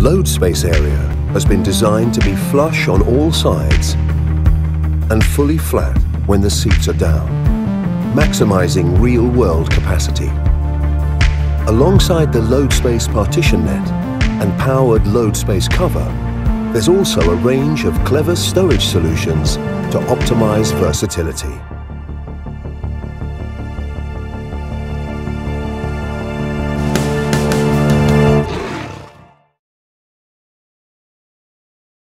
load space area has been designed to be flush on all sides and fully flat when the seats are down, maximizing real-world capacity. Alongside the load space partition net and powered load space cover, there's also a range of clever stowage solutions to optimize versatility.